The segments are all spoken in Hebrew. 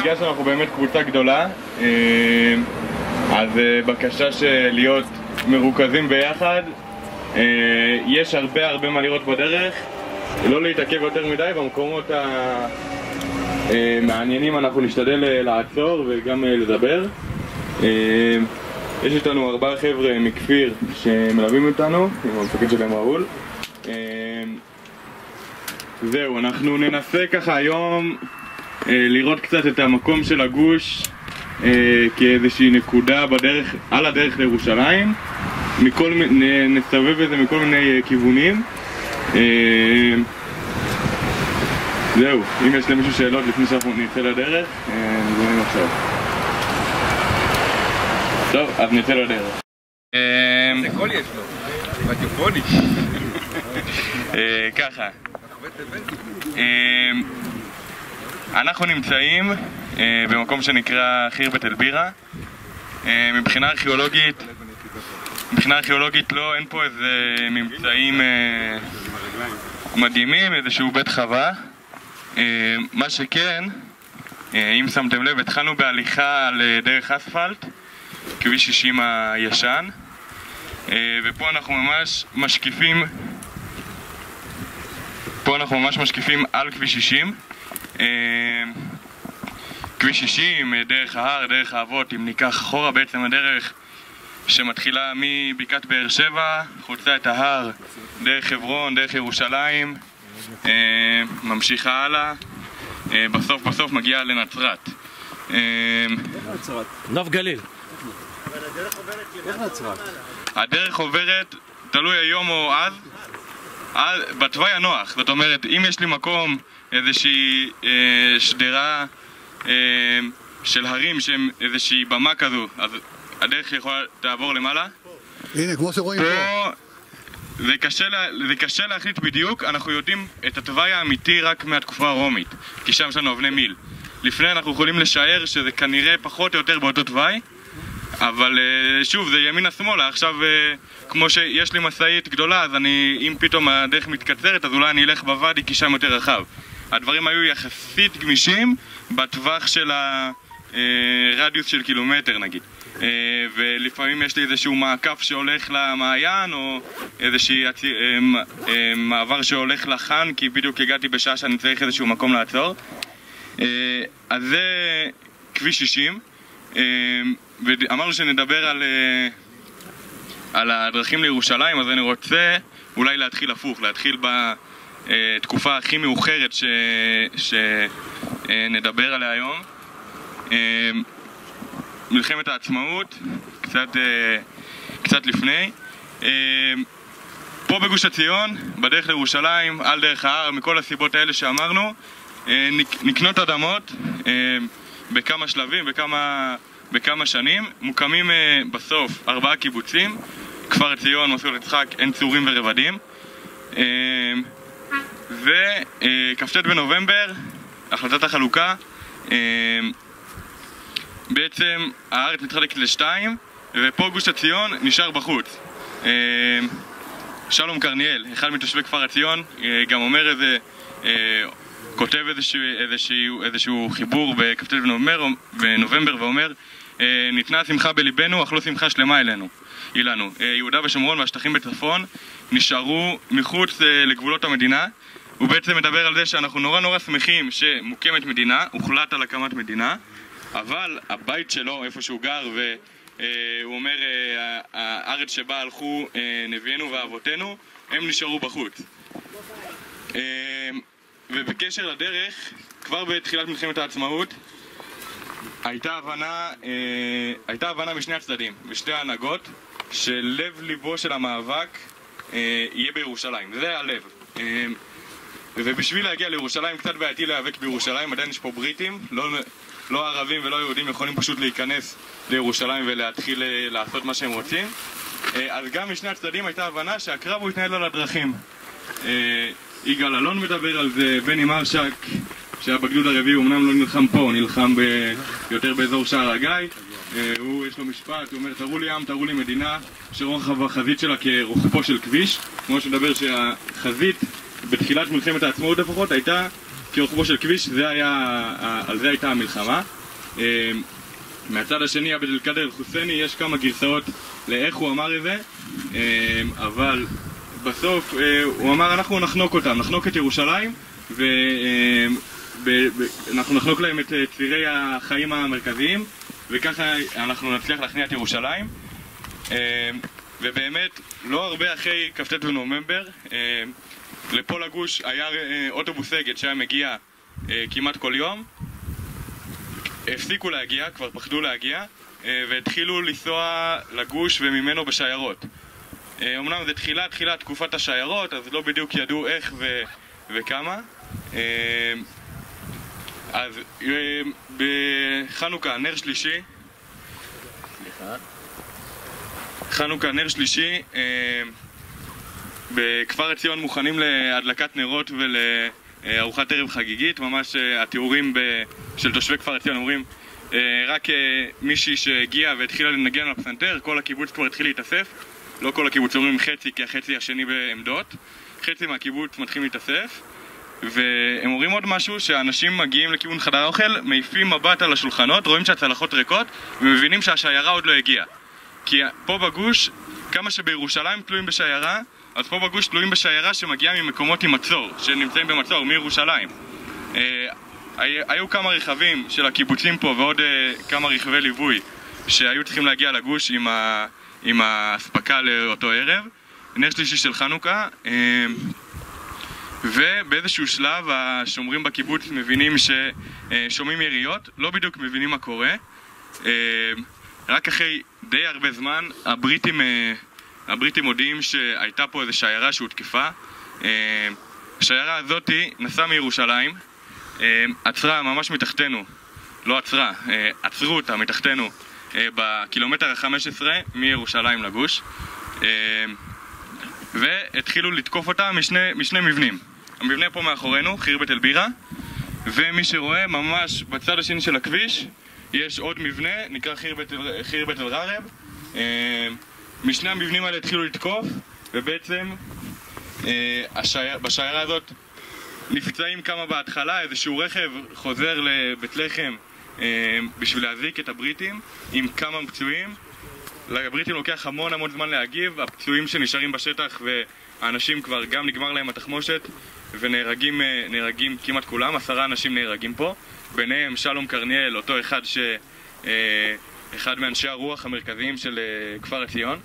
בגלל שאנחנו באמת קבוצה גדולה, אז בקשה של להיות מרוכזים ביחד. יש הרבה מה לראות בדרך, לא להתעכב יותר מדי. במקומות המעניינים אנחנו נשתדל לעצור וגם לדבר. יש איתנו 4 חבר'ה מכפיר שמלווים אותנו, עם המפקד שלהם ראול. זהו, אנחנו ננסה ככה היום לראות קצת את המקום של הגוש כאיזושהי נקודה בדרך, על הדרך לירושלים. נסתובב את זה מכל מיני כיוונים. זהו, אם יש למישהו שאלות לפני שאנחנו נצא לדרך, נזמנים עכשיו. טוב, אז נצא לדרך. איזה קול יש לו? רדיופוני. ככה. אנחנו נמצאים במקום שנקרא חירבת אל-בירה. מבחינה ארכיאולוגית לא, אין פה איזה ממצאים מדהימים, איזשהו בית חווה. מה שכן, אם שמתם לב, התחלנו בהליכה על דרך אספלט, כביש 60 הישן, ופה אנחנו ממש משקיפים על כביש 60. כביש 60, דרך ההר, דרך האבות. אם ניקח אחורה, בעצם הדרך שמתחילה מבקעת באר שבע, חוצה את ההר, דרך חברון, דרך ירושלים, ממשיכה הלאה, בסוף מגיעה לנצרת. נוף גליל. איך נצרת? הדרך עוברת, תלוי היום או אז, בתוואי הנוח. זאת אומרת, אם יש לי מקום, איזושהי שדרה של הרים שהם איזושהי במה כזו, אז הדרך יכולה לעבור למעלה. הנה, כמו שרואים פה. זה קשה להחליט בדיוק. אנחנו יודעים את התוואי האמיתי רק מהתקופה הרומית, כי שם יש לנו אבני מיל. לפני אנחנו יכולים לשער שזה כנראה פחות או יותר באותו תוואי, אבל שוב, זה ימינה-שמאלה. עכשיו, כמו שיש לי מסעית גדולה, אז אם פתאום הדרך מתקצרת, אז אולי אני אלך בוואדי כי שם יותר רחב. הדברים היו יחסית גמישים בטווח של הרדיוס של קילומטר נגיד. ולפעמים יש לי איזשהו מעקף שהולך למעיין, או איזשהו מעבר שהולך לחן, כי בדיוק הגעתי בשעה שאני צריך איזשהו מקום לעצור. אז זה כביש 60, ואמרנו שנדבר על הדרכים לירושלים. אז אני רוצה אולי להתחיל הפוך, להתחיל בתקופה הכי מאוחרת שנדבר עליה היום, מלחמת העצמאות, קצת לפני. פה בגוש עציון, בדרך לירושלים, על דרך ההר, מכל הסיבות האלה שאמרנו, נקנות אדמות בכמה שלבים, בכמה שנים. מוקמים בסוף 4 קיבוצים: כפר ציון, מסלול יצחק, עין צורים ורבדים. וכ"ט בנובמבר, החלטת החלוקה, בעצם הארץ מתחלקת לשתיים, ופה גוש עציון נשאר בחוץ. שלום קרניאל, אחד מתושבי כפר עציון, גם אומר כותב איזשהו חיבור בכ"ט בנובמבר ואומר: ניתנה שמחה בליבנו, אך לא שמחה שלמה אלינו. יהודה ושומרון והשטחים בצפון נשארו מחוץ לגבולות המדינה. הוא בעצם מדבר על זה שאנחנו נורא שמחים שמוקמת מדינה, הוחלט על הקמת מדינה, אבל הבית שלו, איפה שהוא גר, והוא אומר, הארץ שבה הלכו נביאנו ואבותינו, הם נשארו בחוץ. ובקשר לדרך, כבר בתחילת מלחמת העצמאות, הייתה הבנה משני הצדדים, בשתי ההנהגות, שלב ליבו של המאבק יהיה בירושלים. זה הלב. ובשביל להגיע לירושלים, קצת בעייתי להיאבק בירושלים, עדיין יש פה בריטים, לא ערבים ולא יהודים יכולים פשוט להיכנס לירושלים ולהתחיל לעשות מה שהם רוצים. אז גם משני הצדדים הייתה הבנה שהקרב הוא יתנהל על הדרכים. יגאל אלון מדבר על זה, בני מרשק שהיה בגדוד הרביעי, הוא אמנם לא נלחם פה, הוא נלחם יותר באזור שער הגיא. יש לו משפט, הוא אומר: תראו לי עם, תראו לי מדינה שרוחב החזית שלה כרוחבו של כביש. כמו שמדבר שהחזית בתחילת מלחמת העצמאות לפחות הייתה כרוחבו של כביש, על זה הייתה המלחמה. מהצד השני, עבד אל-קאדר אל-חוסייני, יש כמה גרסאות לאיך הוא אמר את זה, אבל בסוף הוא אמר אנחנו נחנוק אותם, נחנוק את ירושלים ואנחנו נחנוק להם את צירי החיים המרכזיים וככה אנחנו נצליח להכניע את ירושלים. ובאמת לא הרבה אחרי כ"ט בנובמבר לפה לגוש היה אוטובוס אגד שהיה מגיע כמעט כל יום. הפסיקו להגיע, כבר פחדו להגיע והתחילו לנסוע לגוש וממנו בשיירות. אמנם זה תחילת תקופת השיירות, אז לא בדיוק ידעו איך וכמה. אז בחנוכה, נר שלישי, בכפר עציון מוכנים להדלקת נרות ולארוחת ערב חגיגית. ממש התיאורים של תושבי כפר עציון אומרים רק מישהי שהגיעה והתחילה לנגן על הפסנתר, כל הקיבוץ כבר התחיל להתאסף. לא כל הקיבוץ, אומרים חצי, כי החצי השני בעמדות. חצי מהקיבוץ מתחילים להתאסף. והם אומרים עוד משהו, שהאנשים מגיעים לכיוון חדר האוכל, מעיפים מבט על השולחנות, רואים שהצלחות ריקות, ומבינים שהשיירה עוד לא הגיעה. כי פה בגוש, כמה שבירושלים תלויים בשיירה, אז פה בגוש תלויים בשיירה שמגיעה ממקומות עם מצור, שנמצאים במצור, מירושלים. היו כמה רכבים של הקיבוצים פה ועוד כמה רכבי ליווי שהיו צריכים להגיע לגוש עם ההספקה לאותו ערב, נר שלישי של חנוכה. ובאיזשהו שלב השומרים בקיבוץ מבינים ששומעים יריות, לא בדיוק מבינים מה קורה. רק אחרי די הרבה זמן הבריטים מודיעים שהייתה פה איזו שיירה שהותקפה. השיירה הזאת נסעה מירושלים, עצרה ממש מתחתנו, לא עצרה, עצרו אותה מתחתנו בקילומטר ה-15 מירושלים לגוש, והתחילו לתקוף אותה משני מבנים. המבנה פה מאחורינו, חירבת אל-בירה, ומי שרואה ממש בצד השני של הכביש יש עוד מבנה, נקרא חירבת אל-רערב. משני המבנים האלה התחילו לתקוף, ובעצם בשיירה הזאת נפצעים כמה בהתחלה. איזשהו רכב חוזר לבית לחם בשביל להזיק את הבריטים עם כמה פצועים. לבריטים לוקח המון זמן להגיב, הפצועים שנשארים בשטח והאנשים כבר גם נגמר להם התחמושת ונהרגים כמעט כולם. 10 אנשים נהרגים פה, ביניהם שלום קרניאל, אותו אחד מאנשי הרוח המרכזיים של כפר עציון.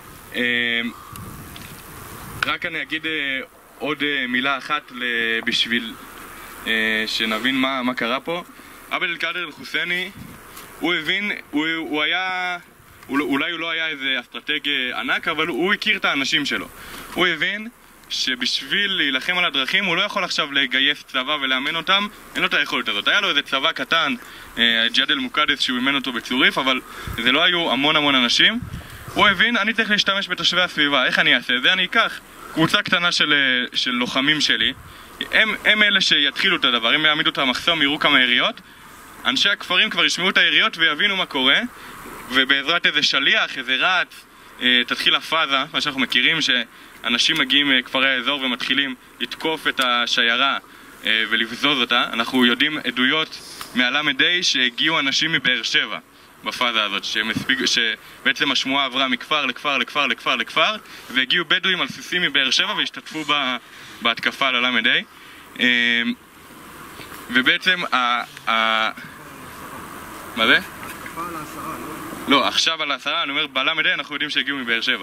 רק אני אגיד עוד מילה אחת בשביל שנבין מה קרה פה. עבד אל-קאדר אל-חוסייני, הוא הבין, אולי הוא לא היה איזה אסטרטג ענק, אבל הוא הכיר את האנשים שלו. הוא הבין שבשביל להילחם על הדרכים הוא לא יכול עכשיו לגייס צבא ולאמן אותם, אין לו את היכולת הזאת. היה לו איזה צבא קטן, ג'יהאד אל-מוקדס, שהוא אימן אותו בצוריף, אבל זה לא היו המון אנשים. הוא הבין, אני צריך להשתמש בתושבי הסביבה, איך אני אעשה? זה אני אקח קבוצה קטנה של לוחמים שלי, הם אלה שיתחילו את הדבר, הם יעמידו את המחסום, יראו כמה יריות, אנשי הכפרים כבר ישמעו את היריות ויבינו מה קורה, ובעזרת איזה שליח, איזה רץ, תתחיל הפאזה, מה שאנחנו מכירים, שאנשים מגיעים מכפרי האזור ומתחילים לתקוף את השיירה ולבזוז אותה. אנחנו יודעים עדויות מהל"ה שהגיעו אנשים מבאר שבע בפאזה הזאת, שבעצם השמועה עברה מכפר לכפר, והגיעו בדואים על סוסים מבאר שבע והשתתפו בהתקפה על הל"ה. ובעצם מה זה? התקפה על 10, לא? לא, עכשיו על 10, אני אומר בל"ה אנחנו יודעים שהגיעו מבאר שבע.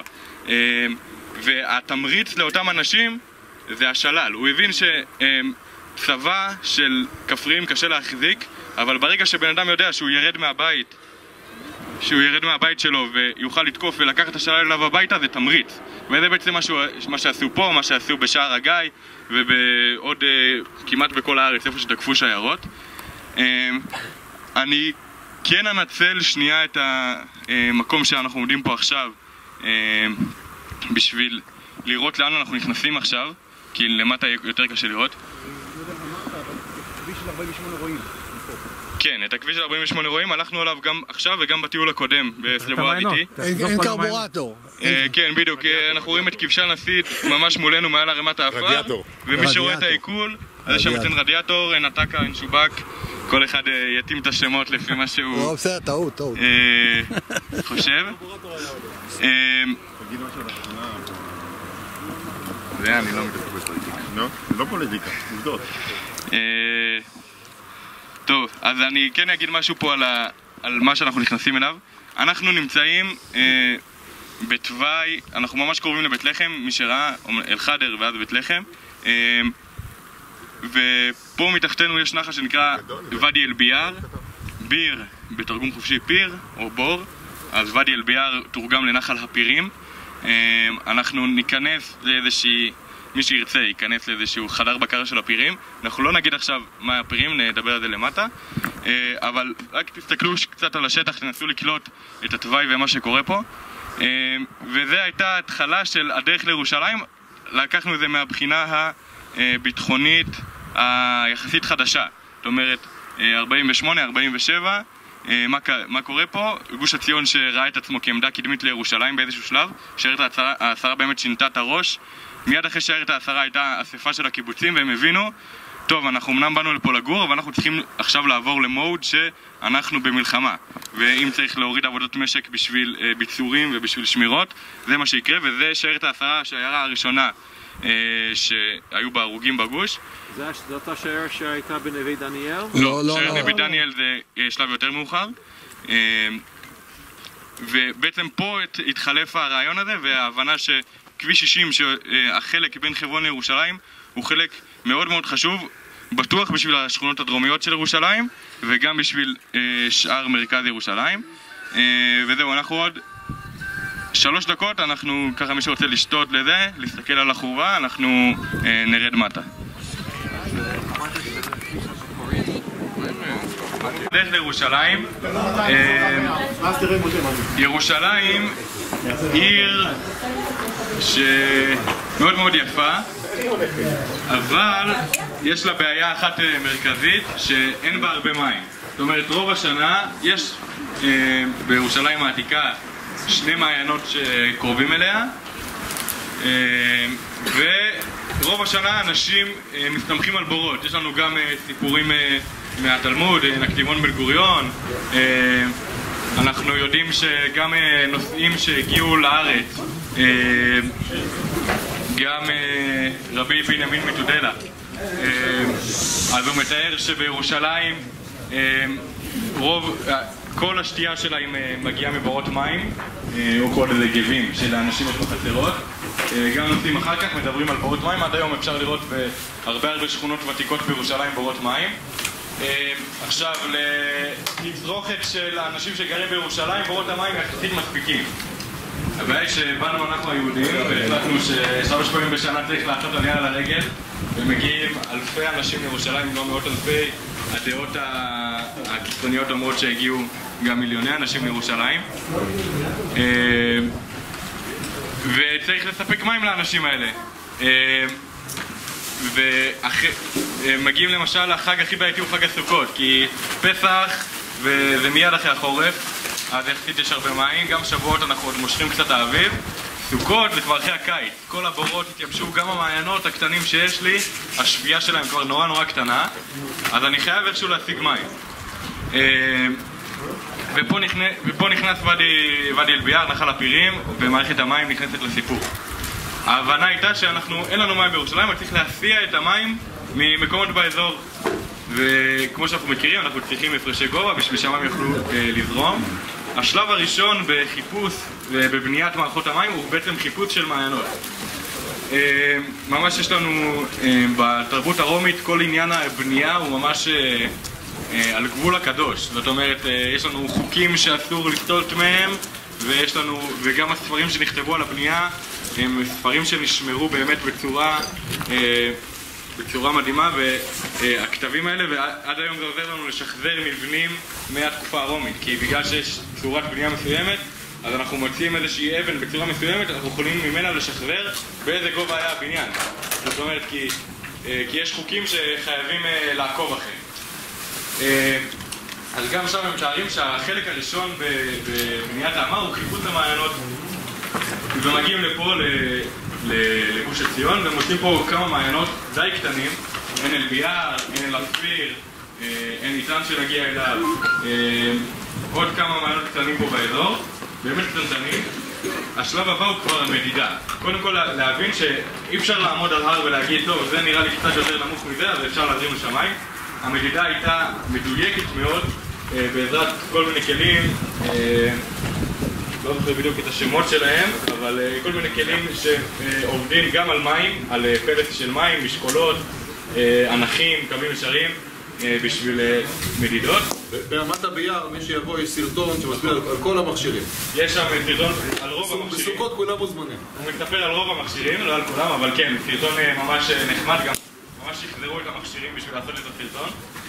והתמריץ לאותם אנשים זה השלל. הוא הבין שצבא של כפריים קשה להחזיק, אבל ברגע שבן אדם יודע שהוא ירד מהבית שלו ויוכל לתקוף ולקחת את השלל אליו הביתה, זה תמריץ. וזה בעצם מה שעשו פה, מה שעשו בשער הגיא ובעוד כמעט בכל הארץ איפה שתקפו שיירות. אני כן אנצל שנייה את המקום שאנחנו עומדים פה עכשיו בשביל לראות לאן אנחנו נכנסים עכשיו, כי למטה יותר קשה לראות. לא יודע, אמרת, אבל את הכביש של 48 רואים. כן, את הכביש של 48 רואים, הלכנו עליו גם עכשיו וגם בטיול הקודם בסלבוע איתי. אין קרבורטור. כן, בדיוק, אנחנו רואים את כבשן הסיד ממש מולנו מעל הרמת האפר, ומי שרואה את העיכול אז יש שם אצלנו רדיאטור, אין עתקה, אין שובק, כל אחד יתאים את השמות לפי מה שהוא... לא, בסדר, טעות. חושב. זה אני לא מתעסק בפוליטיקה. לא פוליטיקה, עובדות. טוב, אז אני כן אגיד משהו פה על מה שאנחנו נכנסים אליו. אנחנו נמצאים בתוואי, אנחנו ממש קרובים לבית לחם, מי שראה, אל חדר ואז בית לחם. ופה מתחתנו יש נחל שנקרא ואדי אל ביאר, ביר בתרגום חופשי פיר או בור, אז ואדי אל ביאר תורגם לנחל הפירים. אנחנו ניכנס לאיזושהי, מי שירצה ייכנס לאיזשהו חדר בקר של הפירים. אנחנו לא נגיד עכשיו מה הפירים, נדבר על זה למטה, אבל רק תסתכלו קצת על השטח, תנסו לקלוט את התוואי ומה שקורה פה. וזה הייתה התחלה של הדרך לירושלים. לקחנו את זה מהבחינה הביטחונית היחסית חדשה, זאת אומרת 48, 47, מה קורה פה? גוש הציון שראה את עצמו כעמדה קדמית לירושלים באיזשהו שלב, שיירת העשרה באמת שינתה את הראש. מיד אחרי שיירת העשרה הייתה אספה של הקיבוצים והם הבינו, טוב, אנחנו אמנם באנו לפה לגור, אבל אנחנו צריכים עכשיו לעבור למוד שאנחנו במלחמה, ואם צריך להוריד עבודות משק בשביל ביצורים ובשביל שמירות, זה מה שיקרה. וזה שיירת העשרה, השיירה הראשונה שהיו בה הרוגים בגוש. זאת השיירה שהייתה בנווה דניאל? לא, שיירת נווה דניאל זה שלב יותר מאוחר. ובעצם פה התחלף הרעיון הזה וההבנה שכביש 60, שהחלק בין חברון לירושלים, הוא חלק מאוד מאוד חשוב, בטוח בשביל השכונות הדרומיות של ירושלים וגם בשביל שאר מרכז ירושלים. וזהו, אנחנו עוד 3 דקות, אנחנו ככה מי שרוצה לשתות לזה, להסתכל על החורבה, אנחנו נרד מטה. דרך לירושלים. ירושלים עיר שמאוד מאוד יפה, אבל יש לה בעיה אחת מרכזית, שאין בה הרבה מים. זאת אומרת, רוב השנה יש בירושלים העתיקה 2 מעיינות שקרובים אליה, ורוב השנה אנשים מסתמכים על בורות. יש לנו גם סיפורים מהתלמוד, נקדימון בן גוריון. אנחנו יודעים שגם נוסעים שהגיעו לארץ, גם רבי בנימין מתודלה, אז הוא מתאר שבירושלים כל השתייה שלה מגיעה מבורות מים או כל איזה גבים של האנשים יש בחצרות. גם נוסעים אחר כך מדברים על בורות מים. עד היום אפשר לראות בהרבה שכונות ותיקות בירושלים בורות מים. עכשיו, לתצרוכת של האנשים שגרים בירושלים בורות המים יחסית מספיקים. הבעיה היא שבאנו אנחנו היהודים והחלטנו ש3 פעמים בשנה צריך לעשות עלייה על הרגל, ומגיעים אלפי אנשים לירושלים, לא מאות אלפי. הדעות הקיצוניות אומרות שהגיעו גם מיליוני אנשים לירושלים, וצריך לספק מים לאנשים האלה. ומגיעים למשל, החג הכי בעייתי הוא חג הסוכות, כי פסח וזה מיד אחרי החורף, אז יחסית יש הרבה מים. גם שבועות אנחנו עוד מושכים קצת האביב. סוכות זה כבר אחרי הקיץ, כל הבורות התייבשו, גם המעיינות הקטנים שיש לי, השביעה שלהם כבר נורא קטנה, אז אני חייב איכשהו להשיג מים. ופה נכנס ואדי אל ביאר, נחל הפירים, ומערכת המים נכנסת לסיפור. ההבנה הייתה שאין לנו מים בירושלים, אבל צריך להסיע את המים ממקומות באזור, וכמו שאנחנו מכירים, אנחנו צריכים הפרשי גובה בשביל שהמים יוכלו לזרום. השלב הראשון בחיפוש ובבניית מערכות המים הוא בעצם חיפוש של מעיינות. ממש יש לנו בתרבות הרומית כל עניין הבנייה הוא ממש על גבול הקדוש. זאת אומרת, יש לנו חוקים שאסור לסטות מהם, וגם הספרים שנכתבו על הבנייה הם ספרים שנשמרו באמת בצורה מדהימה, והכתבים האלה, ועד היום זה עוזר לנו לשחזר מבנים מהתקופה הרומית, כי בגלל שיש צורת בנייה מסוימת, אז אנחנו מוצאים איזושהי אבן בצורה מסוימת, אנחנו יכולים ממנה לשחזר באיזה גובה היה הבניין. זאת אומרת, כי יש חוקים שחייבים לעקוב אחריהם. אז גם שם הם מתארים שהחלק הראשון בבניית האמה הוא חיפוש המעיינות, ומגיעים לפה לגוש הציון, ומוצאים פה כמה מעיינות די קטנים, אין אל ביאר, אין אל הכפיר, אין איתן שנגיע אליו, עוד כמה מעלות קטנים פה באזור, באמת קטנטנים. השלב הבא הוא כבר המדידה. קודם כל להבין שאי אפשר לעמוד על הר ולהגיד, טוב, זה נראה לי קצת יותר נמוך מזה, אז אפשר להזרים לשמיים. המדידה הייתה מדויקת מאוד, בעזרת כל מיני כלים, לא זוכר בדיוק את השמות שלהם, אבל כל מיני כלים שעובדים גם על מים, על פלס של מים, משקולות, ענכים, קווים ישרים, בשביל מדידות. ברמת הביאר, מי שיבוא, יש סרטון שמצביע על כל המכשירים. יש שם סרטון על רוב המכשירים. בסוכות כולם מוזמנים. הוא מתנפר על רוב המכשירים, לא על כולם, אבל כן, סרטון ממש נחמד, גם ממש יחזרו את המכשירים בשביל לעשות את הסרטון.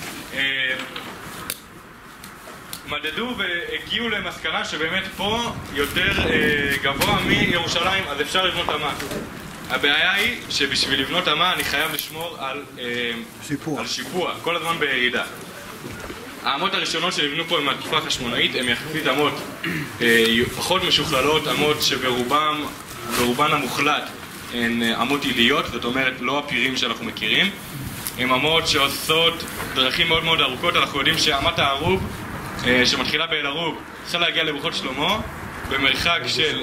מדדו והגיעו למסקנה שבאמת פה יותר גבוה מירושלים, אז אפשר לבנות אמה. הבעיה היא שבשביל לבנות אמה אני חייב לשמור על שיפוע, כל הזמן בירידה. האמות הראשונות שנבנו פה עם התקופה החשמונאית הן יחסית אמות פחות משוכללות, אמות שברובן המוחלט הן אמות עיליות, זאת אומרת לא הפירים שאנחנו מכירים. הן אמות שעושות דרכים מאוד מאוד ארוכות. אנחנו יודעים שאמת הערוב שמתחילה באל ערוב צריכה להגיע לבריכות שלמה במרחק של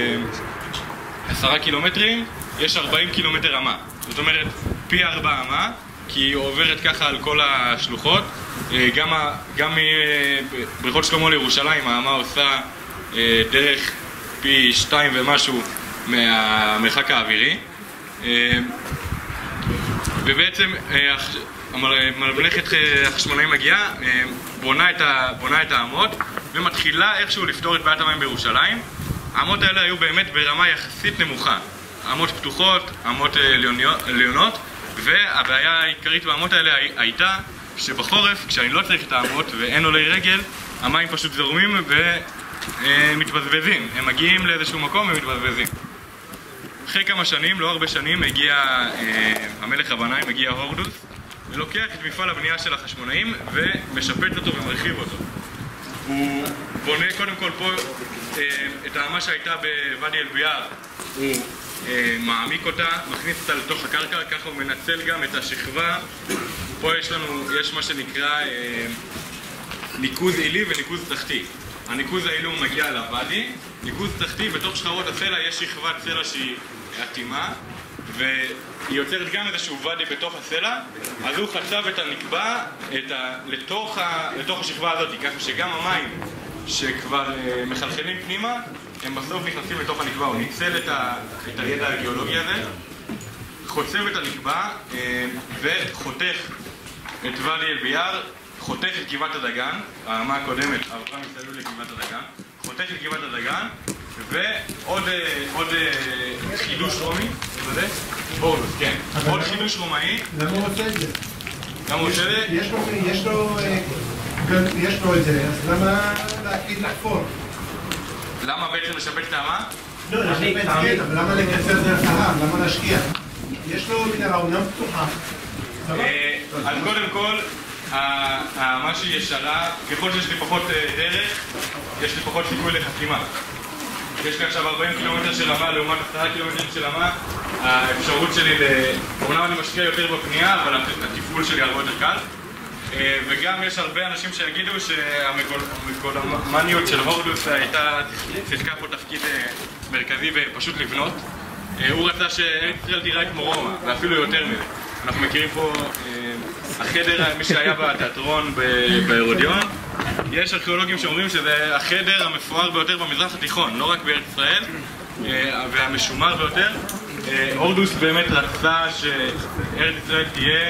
10 קילומטרים, יש 40 קילומטר אמה, זאת אומרת פי 4 אמה, כי היא עוברת ככה על כל השלוחות. גם מבריכות שלמה לירושלים האמה עושה דרך פי 2 ומשהו מהמרחק האווירי, ובעצם ממלכת החשמונאים מגיעה, בונה את האמות ומתחילה איכשהו לפתור את בעיית המים בירושלים. האמות האלה היו באמת ברמה יחסית נמוכה, אמות פתוחות, אמות עליונות, והבעיה העיקרית באמות האלה הייתה שבחורף, כשאני לא צריך את האמות ואין עולי רגל, המים פשוט זורמים ומתבזבזים. הם מגיעים לאיזשהו מקום ומתבזבזים. אחרי כמה שנים, לא הרבה שנים, מגיע המלך הבנאים, מגיע הורדוס, ולוקח את מפעל הבנייה של החשמונאים ומשפץ אותו ומרחיב אותו. הוא בונה קודם כל פה את האמה שהייתה בוואדי אל ביאר, הוא מעמיק אותה, מכניס אותה לתוך הקרקע, ככה הוא מנצל גם את השכבה. פה יש מה שנקרא ניקוז עילי וניקוז תחתי. הניקוז העילי הוא מגיע לוואדי, ניקוז תחתי, בתוך שכבות הסלע יש שכבת סלע שהיא אטימה, והיא יוצרת גם איזשהו ואדי בתוך הסלע, אז הוא חצב את הנקבע לתוך השכבה הזאת, ככה שגם המים שכבר מחלחלים פנימה, הם בסוף נכנסים לתוך הנקבע. הוא ניצל את הידע הגיאולוגי הזה, חוצב את הנקבע וחותך את ואדי אל ביאר, חותך את גבעת הדגן, האמה הקודמת עברה מסביב לגבעת הדגן, חותך את גבעת הדגן, ועוד חידוש רומי, הורדוס, כן, עוד חידוש רומאי. למה הוא עושה את זה? למה הוא עושה את זה? יש לו את זה, אז למה להקליט לחפור? למה בעצם לשפץ את האמה? לא, לשפץ כן, אבל למה לקצר דרך ההר? למה להשקיע? יש לו מנהרה אומנם פתוחה. אז קודם כל, האמה שהיא ישרה, ככל שיש לי פחות דרך, יש לי פחות סיכוי לחסימה. יש לי עכשיו 40 קילומטר של אמה לעומת 10 קילומטר של אמה. האפשרות שלי, אומנם אני משקיע יותר בפנייה, אבל התפעול שלי הרבה יותר קל. וגם יש הרבה אנשים שיגידו שהמגלומניות של הורדוס שיחקה פה תפקיד מרכזי ופשוט לבנות. הוא רצה שארץ ישראל תיראה כמו רומא, ואפילו יותר מזה. אנחנו מכירים פה החדר, מי שהיה בתיאטרון בהרודיון, יש ארכיאולוגים שאומרים שזה החדר המפואר ביותר במזרח התיכון, לא רק בארץ ישראל, והמשומר ביותר. הורדוס באמת רצה שארץ ישראל תהיה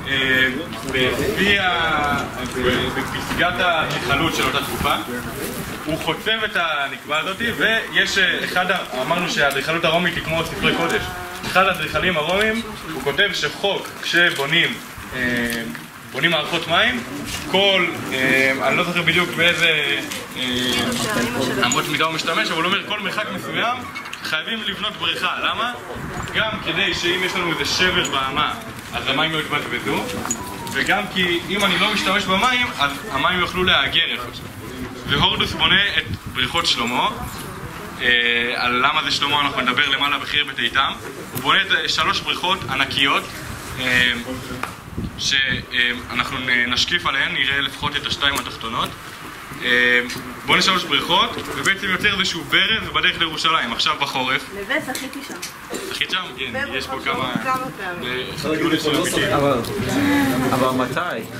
בפסגת האדריכלות של אותה תקופה. הוא חוצב את הנקבע הזאת, ויש אמרנו שהאדריכלות הרומית היא כמו ספרי קודש. אחד האדריכלים הרומים, הוא כותב שחוק כשבונים מערכות מים, אני לא זוכר בדיוק באיזה אמות מידה הוא משתמש, אבל הוא אומר כל מרחק מסוים חייבים לבנות בריכה. למה? גם כדי שאם יש לנו איזה שבר באמה אז המים לא יתבזבזו, וגם כי אם אני לא משתמש במים אז המים יוכלו להיאגר איפשהו. והורדוס בונה את בריכות שלמה. על למה זה שלמה אנחנו נדבר למעלה בחיר בתיתם. הוא בונה את 3 בריכות ענקיות, שאנחנו נשקיף עליהן, נראה לפחות את השתיים התחתונות. בואו נשאל בריכות, ובעצם יוצר איזשהו ברז בדרך לירושלים, עכשיו בחורף. נווה, שחיתי שם. שחית שם? כן, יש פה כמה... אבל מתי?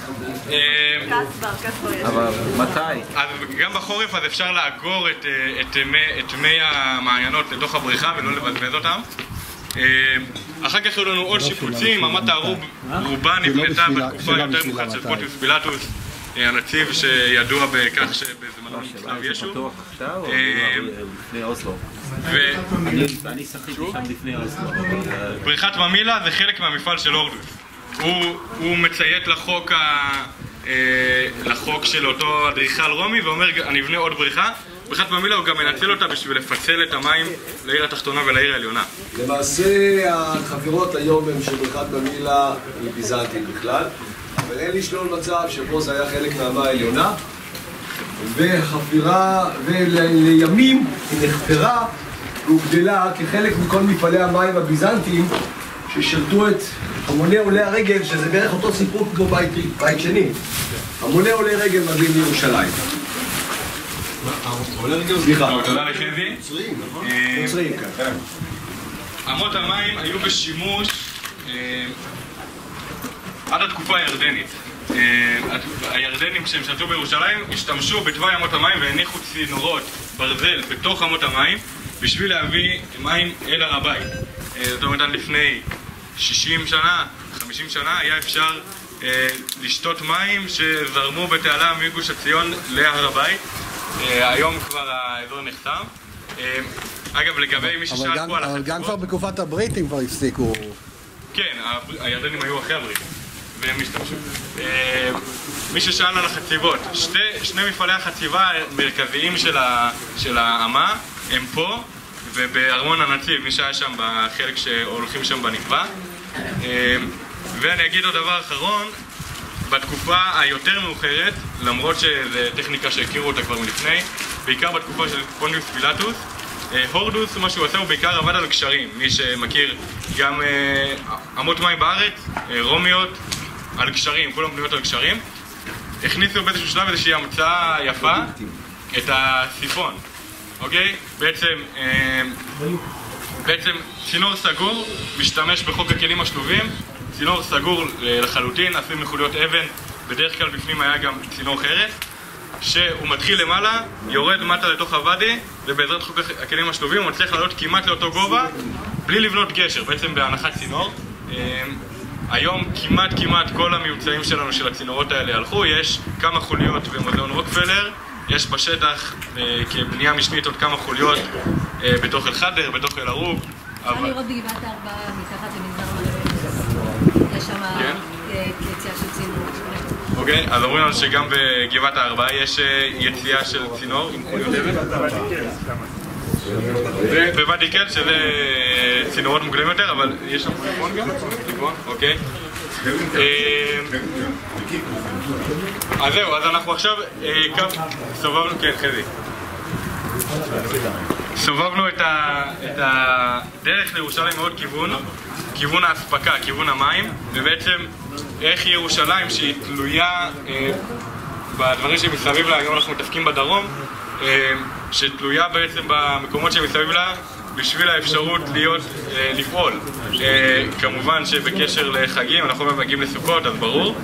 קסבר יש. אבל מתי? אז גם בחורף אז אפשר לאגור את מי המעיינות לתוך הבריכה ולא לבזבז אותם. אחר כך היו לנו עוד שיפוצים, אמת הערובה נבנתה בתקופה יותר מאוחרת של פונטיוס פילטוס, הנציב שידוע בכך שבזמנו נצלב ישו. לפני אוסלו. אני שחיתי שם לפני אוסלו. בריכת ממילה זה חלק מהמפעל של הורדוס. הוא מציית לחוק של אותו אדריכל רומי ואומר אני אבנה עוד בריכה. בריכת ממילה הוא גם מנצל אותה בשביל לפצל את המים לעיר התחתונה ולעיר העליונה. למעשה החפירות היום הם של בריכת ממילה מביזנטין בכלל, אבל אין לשלול מצב שבו זה היה חלק מהמה העליונה, וחפירה, ולימים היא נחפרה והוגדלה כחלק מכל מפעלי המים הביזנטיים ששרתו את המוני עולי הרגל, שזה בערך אותו סיפור כמו בית שני. המוני עולי רגל מגיעים לירושלים. סליחה. תודה לחזי. נוצרים, כן. אמות המים היו בשימוש עד התקופה הירדנית. הירדנים כשהם שרתו בירושלים השתמשו בתוואי אמות המים והניחו צינורות ברזל בתוך אמות המים בשביל להביא מים אל הר הבית. זאת אומרת, לפני 60 שנה, 50 שנה היה אפשר לשתות מים שזרמו בתעלה מגוש עציון להר הבית. היום כבר האזור נחתם. אגב, לגבי מי ששאל פה על החטיבות... אבל גם כבר בתקופת הבריטים כבר הפסיקו. כן, הירדנים היו אחרי הבריטים, והם השתמשו. מי ששאל על החציבות, שני מפעלי החציבה המרכזיים של האמה הם פה ובארמון הנציב, מי שהיה שם בחלק שהולכים שם בנקבה. ואני אגיד עוד דבר אחרון, בתקופה היותר מאוחרת, למרות שזו טכניקה שהכירו אותה כבר מלפני, בעיקר בתקופה של פונטיוס פילטוס, הורדוס, מה שהוא עושה, הוא בעיקר עבד על גשרים. מי שמכיר גם אמות מים בארץ, רומיות, על גשרים, כולם בנויות על גשרים. הכניסו באיזשהו שלב איזושהי המצאה יפה, את הסיפון, אוקיי? בעצם צינור סגור משתמש בחוק הכלים השלובים, צינור סגור לחלוטין, עשוי מחוליות אבן, בדרך כלל בפנים היה גם צינור חרס, שהוא מתחיל למעלה, יורד מטה לתוך הוואדי, ובעזרת חוק הכלים השלובים הוא מצליח לעלות כמעט לאותו גובה, בלי לבנות גשר, בעצם בהנחת צינור. היום כמעט כל המיוצאים שלנו של הצינורות האלה הלכו, יש כמה חוליות במוזיאון רוקפלר, יש בשטח כבנייה משנית עוד כמה חוליות בתוך אל-חדר, בתוך אל-ערוב. אפשר לראות בגבעת הארבעה מתחת למנזר מלא, יש שם יציאה של צינור. אוקיי, אז אומרים לנו שגם בגבעת הארבעה יש יציאה של צינור עם חוליות אבן. ובוואדי קל שזה צינורות מוקדמים יותר, אבל יש שם סיפון גם? סיפון, אוקיי. אז זהו, אז אנחנו עכשיו סובבנו, כן, חזי. סובבנו את הדרך לירושלים מאוד כיוון האספקה, כיוון המים, ובעצם איך ירושלים שהיא תלויה בדברים שמסביב לה, היום אנחנו מתעסקים בדרום, שתלויה בעצם במקומות שמסביב לה בשביל האפשרות לפעול. כמובן שבקשר לחגים, אנחנו מגיעים לסוכות, אז ברור.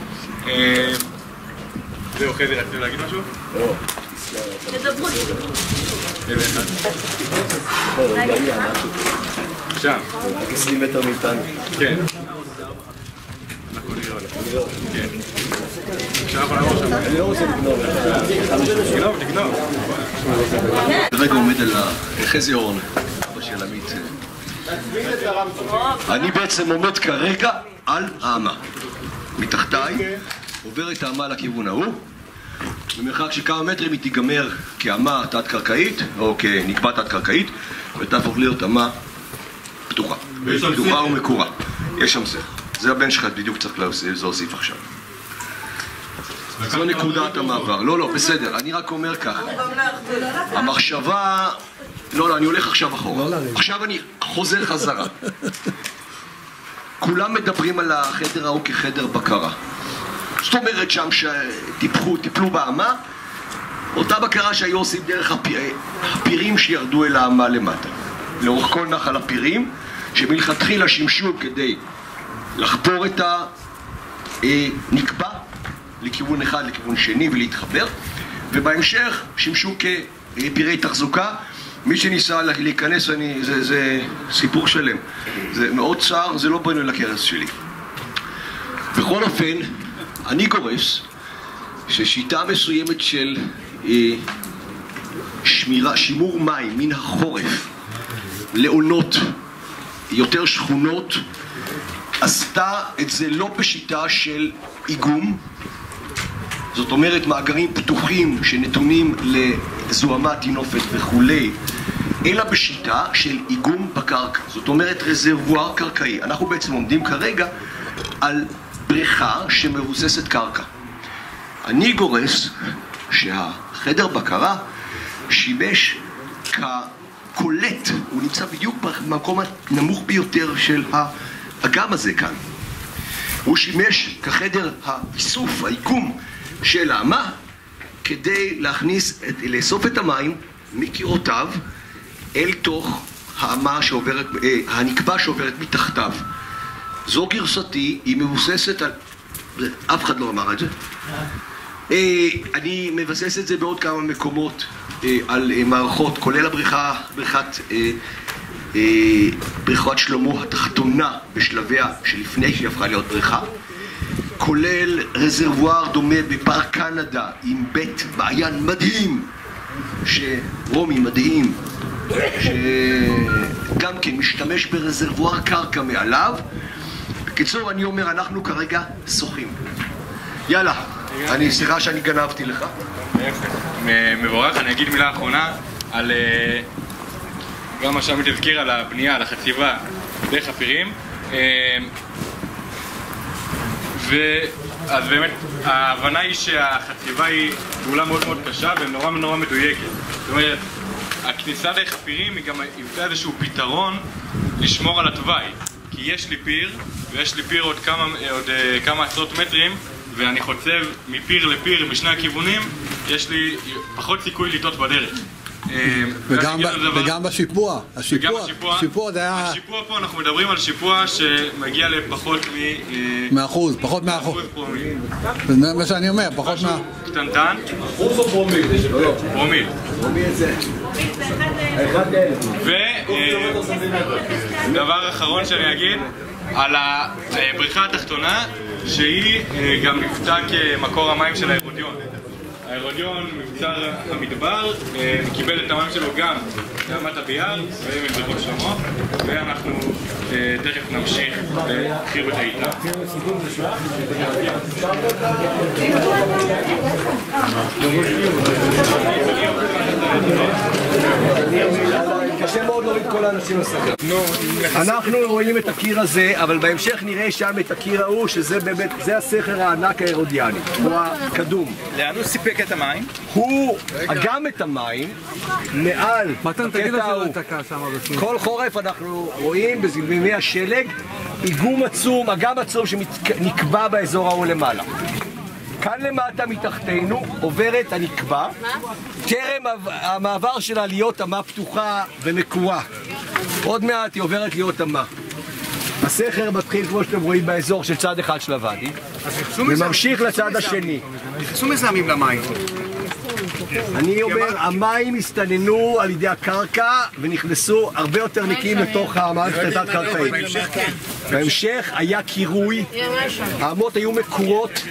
זהו, חזי, רציתי להגיד משהו? לא. תדברו. איזה אחד? שם. 20 מטר מאיתנו. כן. אנחנו נראה. כן. עכשיו אנחנו נעבור שם. אני לא רוצה לגנוב. תגנוב. רגע עומד על חזי אורן, אבא של עמית. אני בעצם עומד כרגע על האמה. מתחתיי עוברת האמה לכיוון ההוא. במרחק של כמה מטרים היא תיגמר כאמה תת-קרקעית, או כנקבה תת-קרקעית, ותהפוך להיות אמה פתוחה. פתוחה ומקורה. יש שם סך. זה הבן שלך בדיוק צריך להוסיף עכשיו. זו נקודת המעבר. לא, בסדר, אני רק אומר ככה. המחשבה... לא, אני הולך עכשיו אחורה. עכשיו אני חוזר חזרה. כולם מדברים על החדר ההוא כחדר בקרה. זאת אומרת שם שטיפלו באמה, אותה בקרה שהיו עושים דרך הפירים שירדו אל האמה למטה. לאורך כל נחל הפירים, שמלכתחילה שימשו כדי לחפור את הנקבה לכיוון אחד, לכיוון שני ולהתחבר, ובהמשך שימשו כפירי תחזוקה. מי שניסה להיכנס, זה סיפור שלם. זה מאוד צער, זה לא בנו לכרס שלי. בכל אופן, אני גורס ששיטה מסוימת של שימור מים מן החורף לעונות יותר שכונות עשתה את זה לא בשיטה של איגום, זאת אומרת מאגרים פתוחים שנתונים לזוהמה, טינופת וכולי, אלא בשיטה של איגום בקרקע, זאת אומרת רזרבואר קרקעי. אנחנו בעצם עומדים כרגע על בריכה שמבוססת קרקע. אני גורס שהחדר בקרה שימש כקולט, הוא נמצא בדיוק במקום הנמוך ביותר של האגם הזה כאן. הוא שימש כחדר האיסוף, האיגום של האמה, כדי לאסוף את המים מקירותיו אל תוך האמה שעוברת, הנקבה שעוברת מתחתיו. זו גרסתי, היא מבוססת על... אף אחד לא אמר את זה. אני מבסס את זה בעוד כמה מקומות על מערכות, כולל בריכת שלמה התחתונה בשלביה שלפני שהיא הפכה להיות בריכה, כולל רזרבואר דומה בפארק קנדה עם בית מעיין מדהים, רומי מדהים, שגם כן משתמש ברזרבואר קרקע מעליו. בקיצור, אני אומר, אנחנו כרגע שוחים. יאללה, סליחה שאני גנבתי לך. מבורך. אני אגיד מילה אחרונה על גם מה שעמית הזכיר על הבנייה, על החציבה דרך הפירים. אז באמת ההבנה היא שהחציבה היא פעולה מאוד מאוד קשה ונורא נורא מדויקת. זאת אומרת, הכניסה דרך הפירים היא גם היוותה איזשהו פתרון לשמור על התוואי. כי יש לי פיר, ויש לי פיר עוד כמה עשרות מטרים, ואני חוצב מפיר לפיר משני הכיוונים, יש לי פחות סיכוי לטעות בדרך. וגם בשיפוע. השיפוע פה אנחנו מדברים על שיפוע שמגיע לפחות מאחוז, פחות מאחוז. זה מה שאני אומר, פחות מה... קטנטן. אחוז או פרומיל? פרומיל. פרומיל זה. ודבר אחרון שאני אגיד על הבריכה התחתונה, שהיא גם מבטא כמקור המים של האירודיון. האירודיון, מבצר המדבר, קיבל את המים שלו גם ברמת הביער ומבריכות שלמה, ואנחנו תכף נמשיך בחירות האיתה. קשה מאוד להוריד כל האנשים לסדר. אנחנו רואים את הקיר הזה, אבל בהמשך נראה שם את הקיר ההוא, שזה באמת, זה הסכר הענק האירודיאני, הוא הקדום. לאן הוא סיפק את המים? הוא אגם את המים מעל הקטע ההוא. כל חורף אנחנו רואים בימי השלג איגום עצום, אגם עצום שנקבע באזור ההוא למעלה. כאן למטה מתחתנו עוברת הנקבה, טרם המעבר שלה להיות אמה פתוחה ומקורה. עוד מעט היא עוברת להיות אמה. הסכר מתחיל כמו שאתם רואים באזור של צד אחד של הוואדי, וממשיך לצד השני. נכנסו מזהמים למים. אני אומר, המים הסתננו על ידי הקרקע ונכנסו הרבה יותר נקיים לתוך המערכת התת-קרקעית. בהמשך היה קירוי, האמות היו מקורות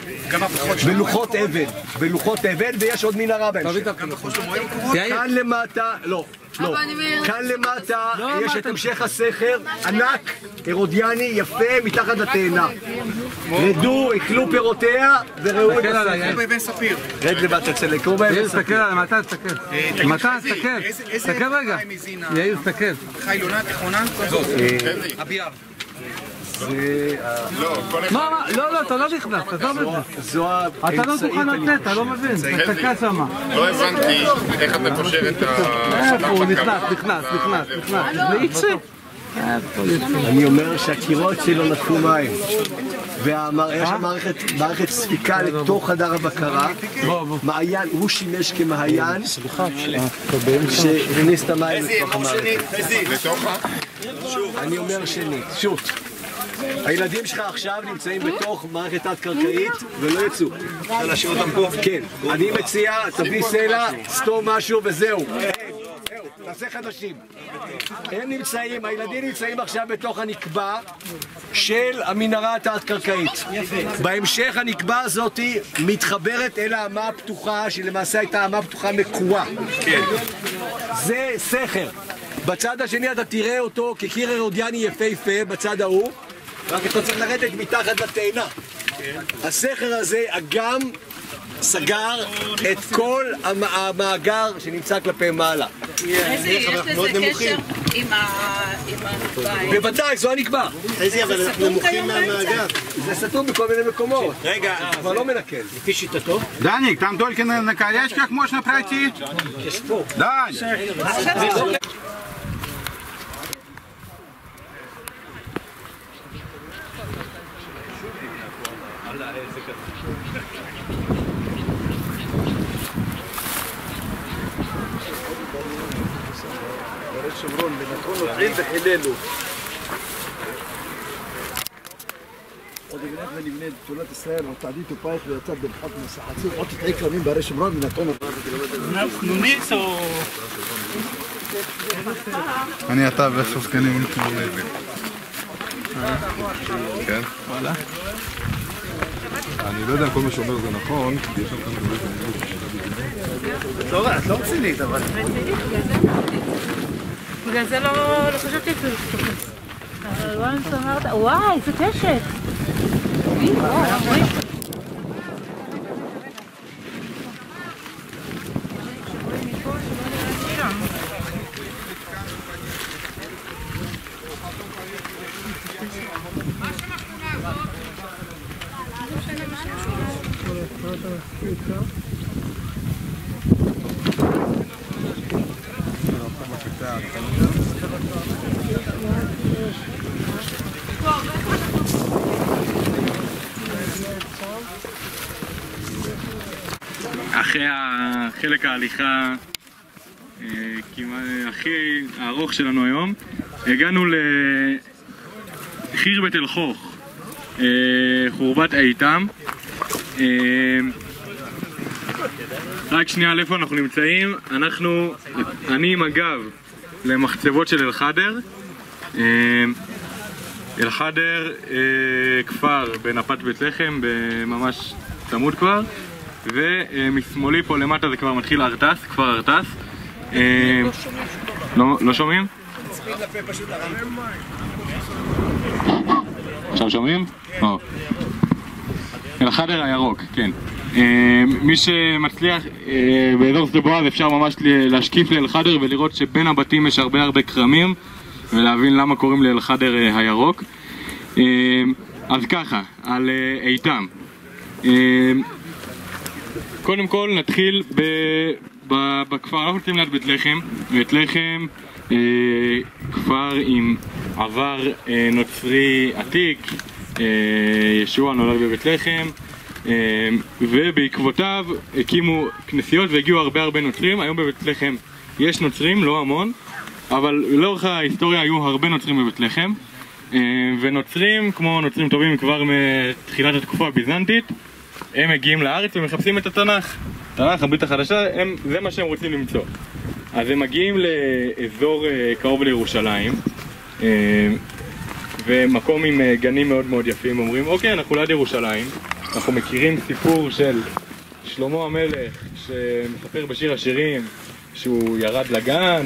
ולוחות אבן, ויש עוד מנהרה בהמשך. כאן למטה, לא. כאן למטה יש את המשך הסכר, ענק, אירודיאני, יפה, מתחת לתאנה. רדו, אכלו פירותיה וראו את הסכר. רד למטה, תסתכל באבן ספיר. תסתכל עליי, מתי תסתכל? מתי תסתכל? תסתכל רגע. יאיר, תסתכל. חיילונה, תיכונה? הביער. לא, אתה לא נכנס, תעזוב את זה. אתה לא תוכל לתת, אתה לא מבין, תסתכל שמה. לא הבנתי איך אתה קושר את איפה הוא נכנס. יצא. אני אומר שהקירות שלו נתנו מים. ויש שם מערכת ספיקה לתוך חדר הבקרה. מעיין, הוא שימש כמעיין שהכניס את המים לתוך המערכת. אני אומר שנית, שוט. הילדים שלך עכשיו נמצאים בתוך מערכת תת-קרקעית ולא יצאו. אפשר להשאיר אותם פה? כן. אני מציע, תביא סלע, סתום משהו וזהו. תעשה חדשים. הם נמצאים, הילדים נמצאים עכשיו בתוך הנקבה של המנהרה התת-קרקעית. בהמשך הנקבה הזאת מתחברת אל האמה הפתוחה, שלמעשה הייתה אמה פתוחה מקורה. זה סכר. בצד השני אתה תראה אותו כקיר הרודיאני יפהפה בצד ההוא, רק אתה צריך לרדת מתחת לתאנה. הסכר הזה, אגם, סגר את כל המאגר שנמצא כלפי מעלה. יש לזה קשר עם הנקבה? בוודאי, זו הנקבה. איזה, אבל אנחנו נמוכים מהמאגר. זה סתום בכל מיני מקומות. רגע, אבל לא מנקל. לפי שיטתו? Даник, там только на колечках можно пройти. Дань! שומרון ונתון נוטעים וחיללו. עוד הגנת ונבנה את תולת ישראל ותעדית ופייך ויצא בלחת מסחצים עוד תתעי כרמים בערי שומרון ונתון נוניץ או... אני אתה וסוסקנים נתמודדים. כן? וואלה. אני לא יודע אם כל מה שאומר זה נכון, כי יש שם כאן דברים. את לא רצינית, אבל... בגלל זה לא חשבתי אפילו שתופס. אבל וואי, אמרת, וואי, זה קשת. וואי. אחרי חלק ההליכה הכי הארוך שלנו היום, הגענו לחיר בית אל-חוך, חורבת איתם. רק שנייה, איפה אנחנו נמצאים? אני עם הגב למחצבות של אל-חדר. אל-חדר כפר בנפת בית לחם, ממש צמוד כבר, ומשמאלי פה למטה זה כבר מתחיל ארטס, כפר ארטס. לא שומעים? עכשיו שומעים? אל-חדר הירוק, כן. מי שמצליח באזור שדה בועז אפשר ממש להשקיף לאל-חדר ולראות שבין הבתים יש הרבה כרמים ולהבין למה קוראים לאל-חדר הירוק. אז ככה, על איתם. קודם כל נתחיל בכפר, אנחנו נמצאים ליד בית לחם. בית לחם, כפר עם עבר נוצרי עתיק, ישוע נולד בבית לחם, ובעקבותיו הקימו כנסיות והגיעו הרבה נוצרים. היום בבית לחם יש נוצרים, לא המון, אבל לאורך ההיסטוריה היו הרבה נוצרים בבית לחם, ונוצרים, כמו נוצרים טובים כבר מתחילת התקופה הביזנטית, הם מגיעים לארץ ומחפשים את התנ"ך. תנ"ך, הברית החדשה, זה מה שהם רוצים למצוא. אז הם מגיעים לאזור קרוב לירושלים, ומקום עם גנים מאוד יפים. אומרים, אוקיי, אנחנו ליד ירושלים, אנחנו מכירים סיפור של שלמה המלך שמספר בשיר השירים שהוא ירד לגן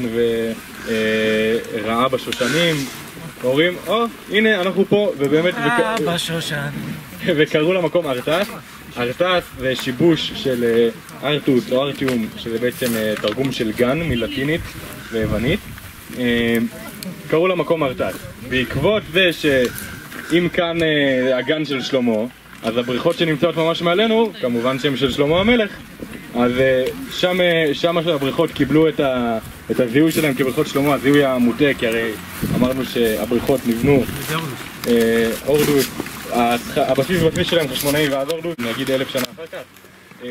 וראה בשושנים. אומרים, הנה אנחנו פה, ובאמת בשושן. וקראו למקום ארטס. ארטס זה שיבוש של ארטוס או ארטיום, שזה בעצם תרגום של גן מלטינית ויוונית. קראו למקום ארטס. בעקבות זה שאם כאן הגן של שלמה, אז הבריכות שנמצאות ממש מעלינו, כמובן שהם של שלמה המלך, אז שם הבריכות קיבלו את הזיהוי שלהם כבריכות שלמה, הזיהוי המוטה, כי הרי אמרנו שהבריכות נבנו אורדוס, הבסיס שלהם חשמונאי ואז אורדוס, נגיד 1000 שנה אחר כך.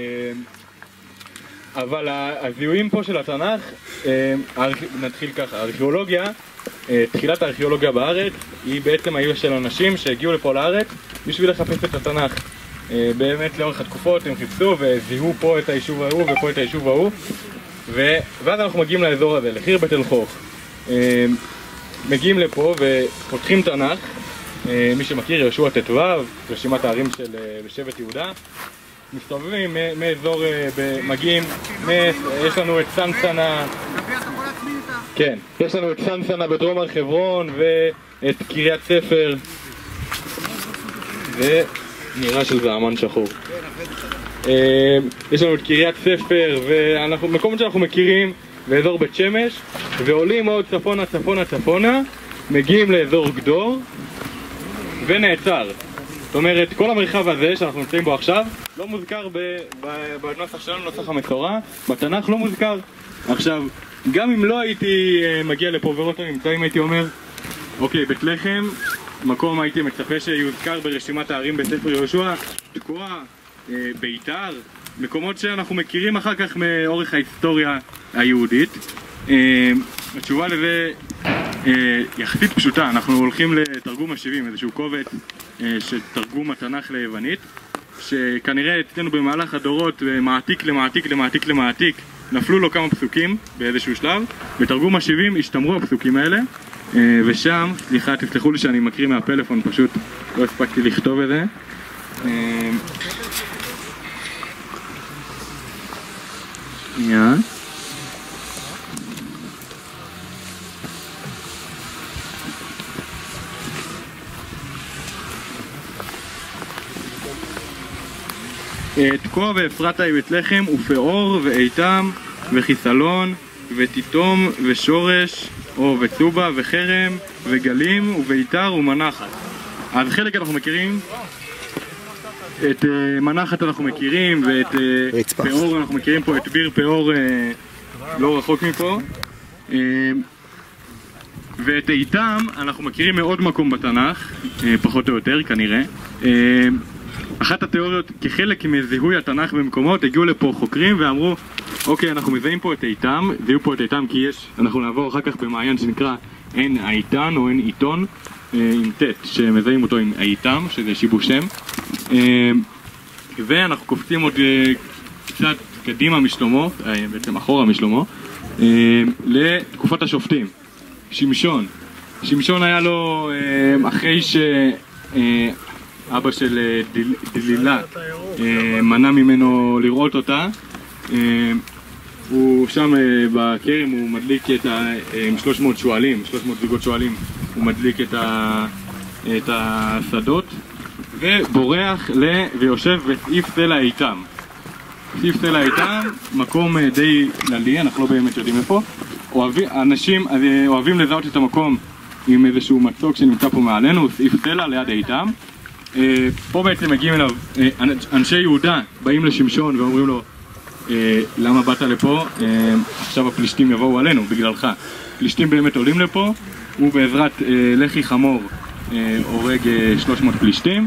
אבל הזיהויים פה של התנ"ך, נתחיל ככה, הארכיאולוגיה, תחילת הארכיאולוגיה בארץ היא בעצם היו של אנשים שהגיעו לפה לארץ בשביל לחפש את התנ"ך. באמת לאורך התקופות הם חיפשו וזיהו פה את היישוב ההוא ופה את היישוב ההוא, ואז אנחנו מגיעים לאזור הזה, לחיר בית אל חוך. מגיעים לפה ופותחים תנ"ך, מי שמכיר יהושע ט"ו, רשימת הערים של שבט יהודה. מסתובבים מאזור, מגיעים, יש לנו את סנסנה, כן, יש לנו את סנסנה בדרום הר חברון ואת קריית ספר, ונראה שזה אמן שחור. יש לנו את קריית ספר ומקומות שאנחנו מכירים באזור בית שמש, ועולים עוד צפונה, מגיעים לאזור גדור ונעצר. זאת אומרת, כל המרחב הזה שאנחנו נמצאים בו עכשיו לא מוזכר בנוסח שלנו, נוסח המצורע, בתנ"ך לא מוזכר. עכשיו, גם אם לא הייתי מגיע לפה ורואה אותו נמצאים, הייתי אומר, אוקיי, בית לחם, מקום הייתי מצפה שיוזכר ברשימת הערים בספר יהושע, תקוע, ביתר, מקומות שאנחנו מכירים אחר כך מאורך ההיסטוריה היהודית. התשובה לזה יחסית פשוטה, אנחנו הולכים לתרגום ה-70, איזשהו קובץ של תרגום התנ"ך ליוונית, שכנראה אצלנו במהלך הדורות מעתיק נפלו לו כמה פסוקים באיזשהו שלב. בתרגום ה-70 השתמרו הפסוקים האלה, ושם, סליחה, תסלחו לי שאני מקריא מהפלאפון, פשוט לא הספקתי לכתוב את זה. תקוע ואפרתה בית לחם ופאור ואיתם וחיסלון ותיתום ושורש או וצובה וחרם וגלים וביתר ומנחת. אז חלק אנחנו מכירים, את מנחת אנחנו מכירים, ואת פאור אנחנו מכירים פה, את ביר פאור לא רחוק מפה, ואת איתם אנחנו מכירים מעוד מקום בתנ"ך, פחות או יותר כנראה. אחת התיאוריות, כחלק מזיהוי התנ"ך במקומות, הגיעו לפה חוקרים ואמרו, אוקיי, אנחנו מזהים פה את איתם, זיהו פה את איתם כי אנחנו נעבור אחר כך במעיין שנקרא עין איתן או עין עיתון עם ט' שמזהים אותו עם איתם, שזה שיבוש שם. ואנחנו קופצים עוד קצת קדימה משלמה, בעצם אחורה משלמה, לתקופת השופטים. שמשון היה לו, אחרי אבא של דלילה מנע ממנו לראות אותה, הוא שם בכרם, הוא מדליק עם 300 שואלים, 300 זוגות שואלים, הוא מדליק את השדות ובורח ויושב בסעיף סלע איתם. סעיף סלע איתם, מקום די כללי, אנחנו לא באמת יודעים איפה. אנשים אוהבים לזהות את המקום עם איזשהו מצוק שנמצא פה מעלינו, סעיף סלע ליד איתם. פה בעצם מגיעים אליו אנשי יהודה, באים לשמשון ואומרים לו, למה באת לפה? עכשיו הפלישתים יבואו עלינו בגללך. פלישתים באמת עולים לפה, הוא בעזרת לחי חמור הורג 300 פלישתים,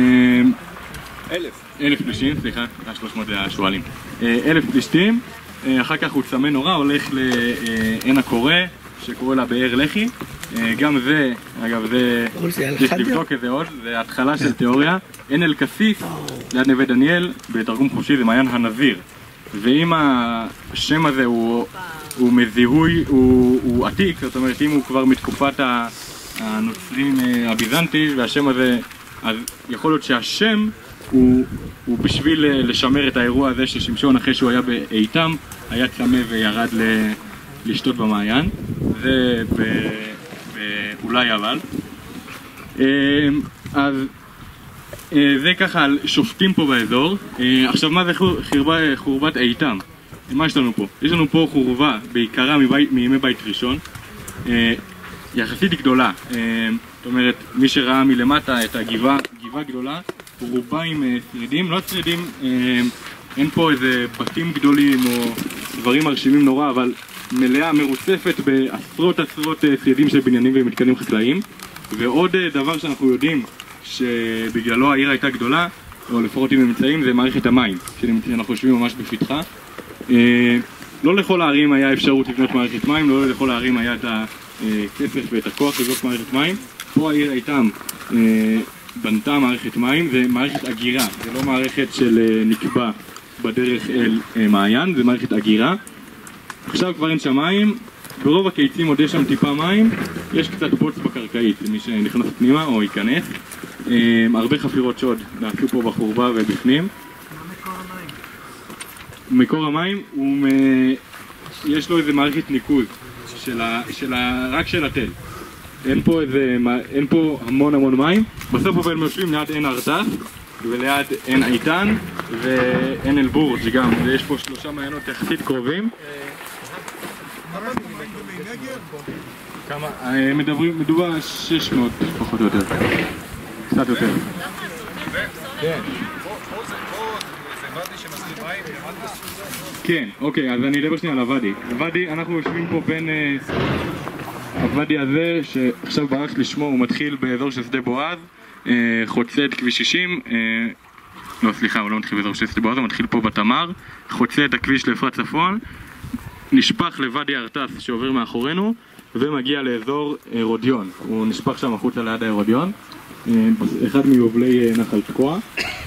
1000 פלישתים, סליחה, 300 זה השואלים, 1000 פלישתים. אחר כך הוא צמא נורא, הולך לעין הקורא שקורא לה באר לחי. גם זה, אגב, זה יש לבדוק את זה עוד, זה התחלה של תיאוריה. עין אל כסיף ליד נווה דניאל, בתרגום חופשי זה מעיין הנזיר. ואם השם הזה הוא מזיהוי, הוא עתיק, זאת אומרת אם הוא כבר מתקופת הנוצרים הביזנטי, והשם הזה, אז יכול להיות שהשם הוא בשביל לשמר את האירוע הזה ששמשון אחרי שהוא היה באיתם, היה צמא וירד לשתות במעיין. זה אולי אבל. אז זה ככה על שופטים פה באזור. עכשיו מה זה חורבת איתם? מה יש לנו פה? יש לנו פה חורבה בעיקרה מימי בית ראשון, יחסית גדולה. זאת אומרת, מי שראה מלמטה את הגבעה גדולה, רובה עם שרידים, לא שרידים, אין פה איזה בתים גדולים או דברים מרשימים נורא, אבל מלאה, מרוצפת בעשרות שרידים של בניינים ומתקנים חקלאיים. ועוד דבר שאנחנו יודעים שבגללו העיר הייתה גדולה, או לפחות עם ממצאים, זה מערכת המים, שאנחנו יושבים ממש בפתחה. לא לכל הערים היה אפשרות לבנות מערכת מים, לא לכל הערים היה את הכסף ואת הכוח לבנות מערכת מים. פה העיר איתם בנתה מערכת מים, זה מערכת אגירה, זה לא מערכת של נקבע בדרך אל מעיין, זה מערכת אגירה. עכשיו כבר אין שם מים, ברוב הקיצים עוד יש שם טיפה מים, יש קצת בוץ בקרקעית, מי שנכנס פנימה או ייכנס. הרבה חפירות שוד נעשו פה בחורבה ובפנים. מקור המים יש לו איזה מערכת ניקוז רק של התל. אין פה המון מים. בסוף אבל יושבים ליד עין ארטס וליד עין איתן ועין אל-בורג' גם, ויש פה 3 מעיינות יחסית קרובים. כמה? מדובר 600 פחות או יותר, קצת יותר. כן. כן, אוקיי, אז אני אדבר שנייה על הוואדי. הוואדי, אנחנו יושבים פה בין הוואדי הזה, שעכשיו ברח לשמו, הוא מתחיל באזור של שדה בועז, חוצה את כביש 60, לא סליחה, הוא לא מתחיל באזור של שדה בועז, הוא מתחיל פה בתמר, חוצה את הכביש לאפרת צפון, נשפך לוואדי ארטס שעובר מאחורינו, ומגיע לאזור רודיון. הוא נשפך שם החוצה ליד הרודיון, אחד מיובלי נחל תקוע.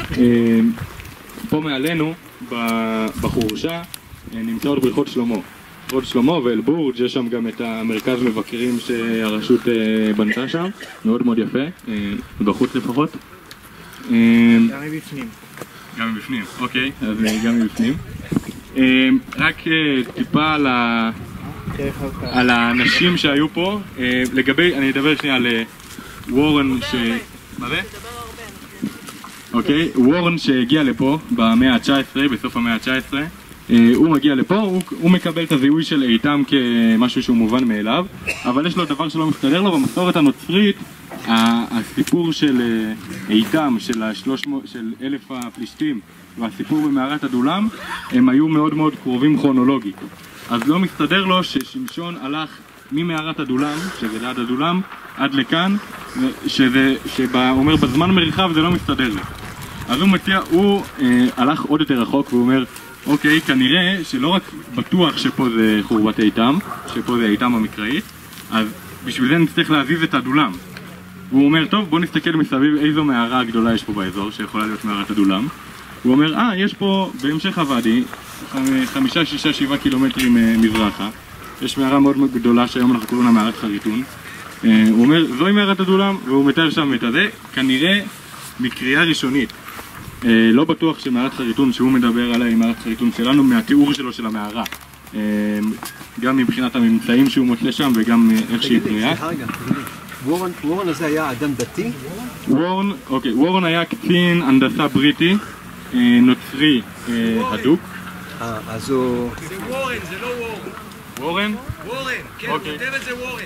פה מעלינו, בחורשה, נמצאות בריכות שלמה. בריכות שלמה ואל-בורג', יש שם גם את המרכז מבקרים שהרשות בנתה שם, מאוד מאוד יפה, בחוץ לפחות. גם מבפנים. גם מבפנים, אוקיי, אז גם מבפנים. רק טיפה על האנשים שהיו פה, לגבי, אני אדבר שנייה על וורן מה זה? אוקיי, וורן שהגיע לפה במאה ה-19, בסוף המאה ה-19, הוא מגיע לפה, הוא מקבל את הזיהוי של איתם כמשהו שהוא מובן מאליו, אבל יש לו דבר שלא מסתדר לו. במסורת הנוצרית, הסיפור של איתם, של 1,000 הפלישתים, והסיפור במערת הדולם, הם היו מאוד מאוד קרובים כרונולוגית. אז לא מסתדר לו ששמשון הלך ממערת הדולם, שזה ליד הדולם, עד לכאן, שאומר בזמן מרחב זה לא מסתדר לו. אז הוא מציע, הוא הלך עוד יותר רחוק והוא אומר, אוקיי, כנראה שלא רק בטוח שפה זה חורבת איתם, שפה זה איתם המקראית, אז בשביל זה נצטרך להזיז את הדולם. והוא אומר, טוב, בוא נסתכל מסביב איזו מערה גדולה יש פה באזור, שיכולה להיות מערת הדולם. הוא אומר, יש פה בהמשך הוואדי, 5, 6, 7 קילומטרים מזרחה, יש מערה מאוד גדולה שהיום אנחנו קוראים לה מערת חריטון. הוא אומר, זוהי מערת הדולם, והוא מתאר שם את הזה, כנראה מקריאה ראשונית. לא בטוח שמערת חריטון שהוא מדבר עליה היא מערת חריטון שלנו, מהתיאור שלו של המערה. גם מבחינת הממצאים שהוא מוצא שם וגם איך שהיא קריאה. סליחה רגע, וורן הזה היה אדם דתי? וורן היה קצין הנדסה בריטי, נוצרי הדוק. אז הוא... זה וורן, זה לא וורן. וורן? וורן, כן, כותב את זה וורן.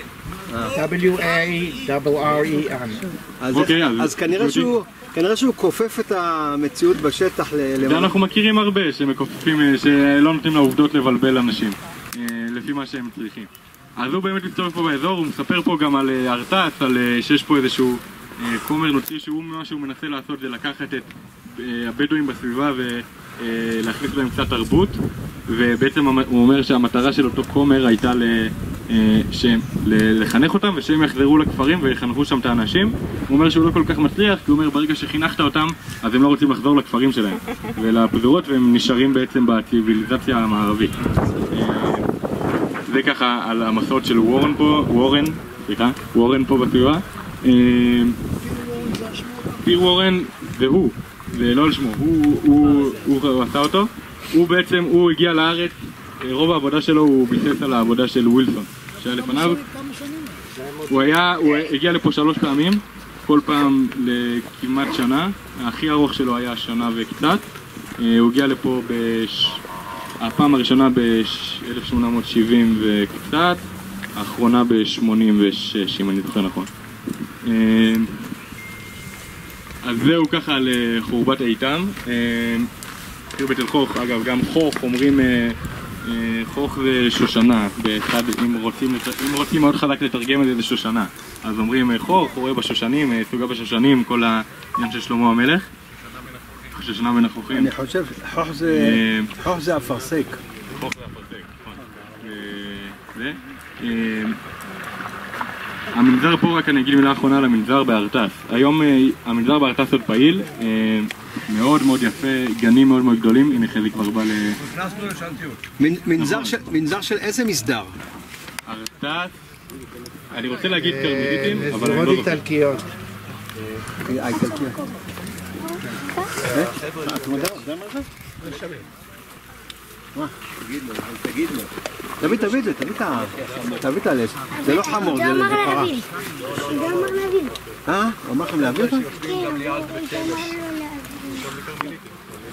W-A-R-R-E-N. אז כנראה שהוא כופף את המציאות בשטח זה אנחנו מכירים הרבה שמכופפים, שלא נותנים לעובדות לבלבל אנשים לפי מה שהם צריכים. אז הוא באמת מסתובב פה באזור, הוא מספר פה גם על ארטס, על שיש פה איזשהו כומר נוצרי שהוא מה שהוא מנסה לעשות זה לקחת את הבדואים בסביבה ולהכניס להם קצת תרבות, ובעצם הוא אומר שהמטרה של אותו כומר הייתה לחנך אותם ושהם יחזרו לכפרים ויחנכו שם את האנשים. הוא אומר שהוא לא כל כך מצליח, כי הוא אומר ברגע שחינכת אותם אז הם לא רוצים לחזור לכפרים שלהם ולפזורות, והם נשארים בעצם בציביליזציה המערבית. זה ככה על המסעות של וורן פה בסביבה. פיר וורן זה הוא, זה לא על שמו, הוא עשה אותו. הוא הגיע לארץ, רוב העבודה שלו הוא ביסס על העבודה של ווילסון שהיה לפניו. הוא הגיע לפה 3 פעמים, כל פעם לכמעט שנה. הכי ארוך שלו היה שנה וקצת. הוא הגיע לפה הפעם הראשונה ב-1870 וקצת, האחרונה ב-86 אם אני זוכר נכון. אז זהו ככה על חורבת איתם. בתל חוך, אגב, גם חוך אומרים חוך זה שושנה, אם רוצים מאוד חזק לתרגם את זה, זה שושנה. אז אומרים חוך, חורה בשושנים, סוגה בשושנים, כל העניין של שלמה המלך. שושנה בין החוכים. אני חושב, חוך זה אפרסק. חוך זה אפרסק, נכון. המנזר פה, רק אני אגיד מילה אחרונה על המנזר בארטס. היום המנזר בארטס עוד פעיל, מאוד מאוד יפה, גנים מאוד מאוד גדולים. הנה חלק כבר בא מנזר של איזה מסדר? ארטס, אני רוצה להגיד קרמידיטים, אבל אני לא זוכר. איטלקיות. תגיד לו. תביא את הלב. זה לא חמור, זה פרה. הוא אמר להבין. הוא אמר לכם להביא אותם? כן, הוא אמר לו להבין.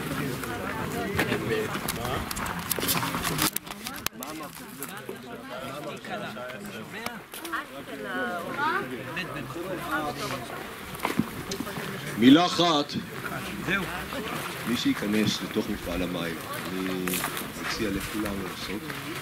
מילה אחת, מי שייכנס לתוך מפעל המים, אני מציע לכולם לעשות.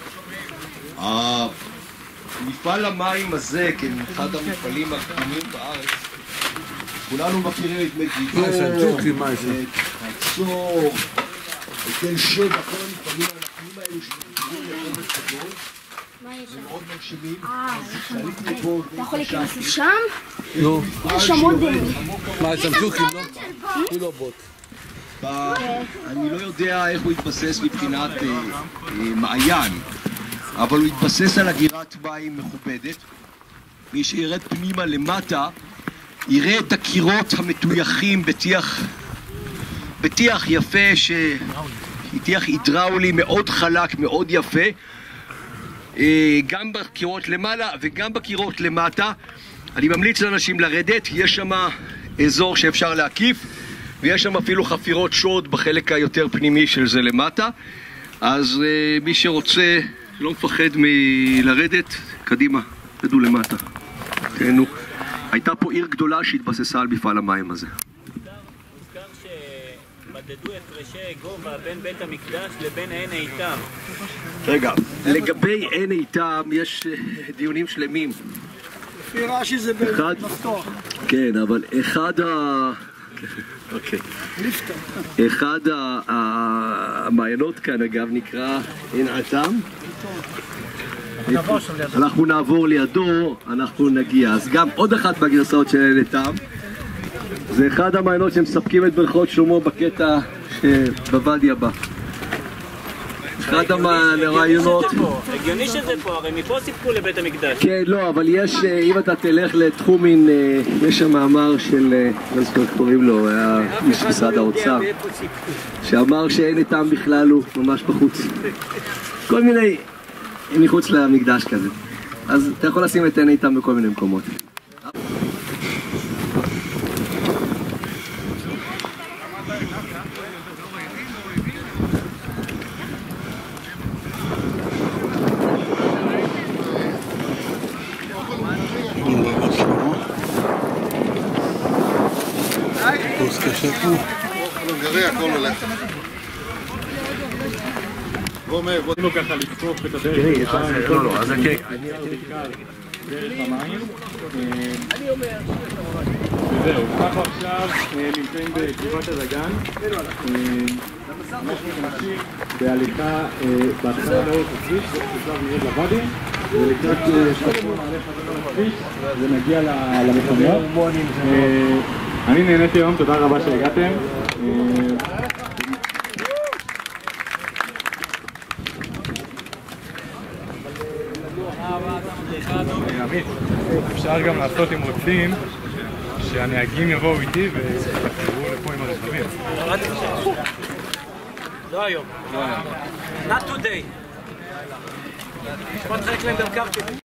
מפעל המים הזה, כן, אחד המפעלים הקדומים בארץ, כולנו מכירים את מגידו, את הצור, את תל שבע, כל המפעלים הענקיים האלו שמכירים לעומד גדול. זה מאוד מרשימים. אתה יכול להיכנס לשם? לא. יש שם עוד... מה, סמצ'וקים, לא? הוא לא בוט. אני לא יודע איך הוא התבסס מבחינת מעיין, אבל הוא התבסס על אגירת מים מכובדת. מי שירד פנימה למטה יראה את הקירות המטויחים בטיח יפה, טיח הידראולי מאוד חלק, מאוד יפה, גם בקירות למעלה וגם בקירות למטה. אני ממליץ לאנשים לרדת, יש שם אזור שאפשר להקיף, ויש שם אפילו חפירות שוד בחלק היותר פנימי של זה למטה. אז מי שרוצה, לא מפחד מלרדת, קדימה, תדעו למטה. תהנו. הייתה פה עיר גדולה שהתבססה על מפעל המים הזה. מוזכר שמדדו הפרשי גובה בין בית המקדש לבין עין איתם. רגע, לגבי עין איתם יש דיונים שלמים. לפי רש"י זה במפתוח. כן, אבל אחד המעיינות כאן אגב נקרא עין איתם. אנחנו נעבור לידו, אנחנו נגיע. אז גם עוד אחת מהגרסאות של עין איתם, זה אחד המעיינות שמספקים את ברכות שלמה בקטע בוואדי הבא. אחד הרעיונות... הגיוני שזה פה, הרי מפה סיפקו לבית המקדש. כן, לא, אבל יש, אם אתה תלך לתחומין, יש שם מאמר של, לא זוכר איך קוראים לו, היה איש משרד האוצר, שאמר שאין איתם בכלל, הוא ממש בחוץ. כל מיני, מחוץ למקדש כזה. אז אתה יכול לשים את עין איתם בכל מיני מקומות. הכל הולך. בואו ככה לתקוף את הדרך. לא, אז כן. דרך המים. וזהו, אנחנו עכשיו נמצאים בגבעת הדגן. אנחנו נמשיך בהליכה בהתחלה לאורך הכביש, בשלב נרד לוואדי, ולקראת שלנו מעלה חזרה לכביש ונגיע למקומות. אני נהניתי היום, תודה רבה שהגעתם. אפשר גם לעשות, אם רוצים, שהנהגים יבואו איתי ויחזרו לפה עם הרכבים. לא היום. Not today. בוא נתחלק להם גם קרקט.